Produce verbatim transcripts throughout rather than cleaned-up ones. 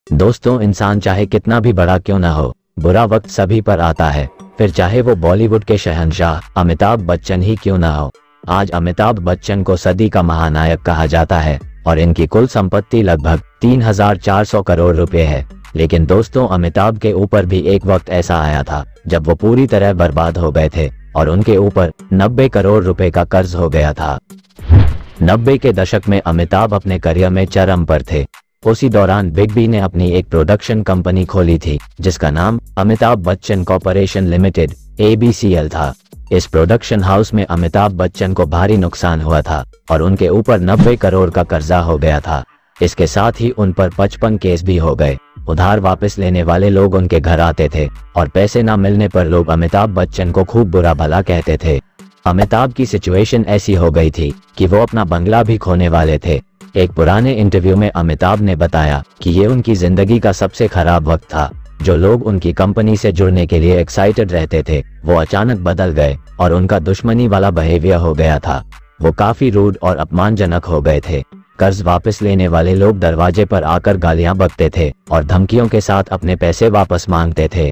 दोस्तों, इंसान चाहे कितना भी बड़ा क्यों ना हो, बुरा वक्त सभी पर आता है, फिर चाहे वो बॉलीवुड के शहंशाह अमिताभ बच्चन ही क्यों ना हो। आज अमिताभ बच्चन को सदी का महानायक कहा जाता है और इनकी कुल संपत्ति लगभग तीन हजार चार सौ करोड़ रुपए है। लेकिन दोस्तों, अमिताभ के ऊपर भी एक वक्त ऐसा आया था जब वो पूरी तरह बर्बाद हो गए थे और उनके ऊपर नब्बे करोड़ रुपए का कर्ज हो गया था। नब्बे के दशक में अमिताभ अपने करियर में चरम पर थे। उसी दौरान बिग बी ने अपनी एक प्रोडक्शन कंपनी खोली थी जिसका नाम Amitabh Bachchan corporation limited A B C L था। इस प्रोडक्शन हाउस में अमिताभ बच्चन को भारी नुकसान हुआ था और उनके ऊपर नब्बे करोड़ का कर्जा हो गया था। इसके साथ ही उन पर पचपन केस भी हो गए। उधार वापस लेने वाले लोग उनके घर आते थे और पैसे न मिलने पर लोग अमिताभ बच्चन को खूब बुरा भला कहते थे। अमिताभ की सिचुएशन ऐसी हो गई थी कि वो अपना बंगला भी खोने वाले थे। एक पुराने इंटरव्यू में अमिताभ ने बताया कि ये उनकी जिंदगी का सबसे खराब वक्त था। जो लोग उनकी कंपनी से जुड़ने के लिए एक्साइटेड रहते थे वो अचानक बदल गए और उनका दुश्मनी वाला बिहेवियर हो गया था। वो काफी रूड और अपमानजनक हो गए थे। कर्ज वापस लेने वाले लोग दरवाजे पर आकर गालियां बकते थे और धमकियों के साथ अपने पैसे वापस मांगते थे।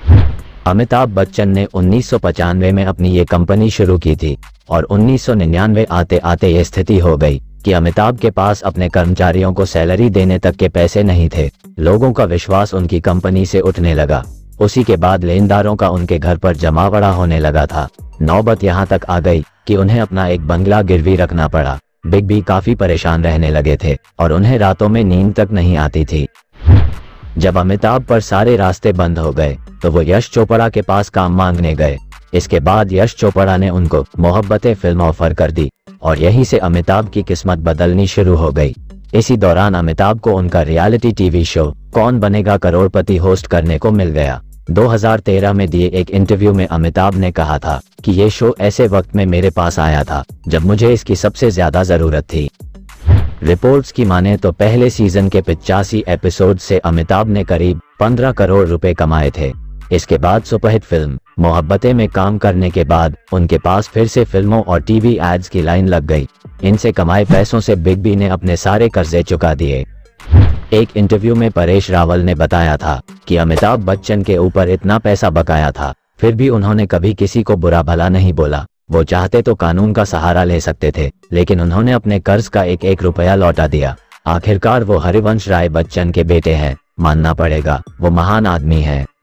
अमिताभ बच्चन ने उन्नीस सौ पचानवे में अपनी ये कंपनी शुरू की थी और उन्नीस सौ निन्यानवे आते आते ये स्थिति हो गई कि अमिताभ के पास अपने कर्मचारियों को सैलरी देने तक के पैसे नहीं थे। लोगों का विश्वास उनकी कंपनी से उठने लगा। उसी के बाद लेनदारों का उनके घर पर जमावड़ा होने लगा था। नौबत यहाँ तक आ गई कि उन्हें अपना एक बंगला गिरवी रखना पड़ा। बिग बी काफी परेशान रहने लगे थे और उन्हें रातों में नींद तक नहीं आती थी। जब अमिताभ पर सारे रास्ते बंद हो गए तो वो यश चोपड़ा के पास काम मांगने गए। इसके बाद यश चोपड़ा ने उनको मोहब्बतें फिल्म ऑफर कर दी और यहीं से अमिताभ की किस्मत बदलनी शुरू हो गई। इसी दौरान अमिताभ को उनका रियलिटी टीवी शो कौन बनेगा करोड़पति होस्ट करने को मिल गया। दो हज़ार तेरह में दिए एक इंटरव्यू में अमिताभ ने कहा था कि ये शो ऐसे वक्त में मेरे पास आया था जब मुझे इसकी सबसे ज्यादा जरूरत थी। रिपोर्ट्स की माने तो पहले सीजन के पिचासी एपिसोड से अमिताभ ने करीब पंद्रह करोड़ रुपए कमाए थे। इसके बाद सुपरहिट फिल्म मोहब्बतें में काम करने के बाद उनके पास फिर से फिल्मों और टीवी एड्स की लाइन लग गई। इनसे कमाए पैसों से बिग बी ने अपने सारे कर्जे चुका दिए। एक इंटरव्यू में परेश रावल ने बताया था कि अमिताभ बच्चन के ऊपर इतना पैसा बकाया था, फिर भी उन्होंने कभी किसी को बुरा भला नहीं बोला। वो चाहते तो कानून का सहारा ले सकते थे, लेकिन उन्होंने अपने कर्ज का एक एक रुपया लौटा दिया। आखिरकार वो हरिवंश राय बच्चन के बेटे हैं, मानना पड़ेगा, वो महान आदमी है।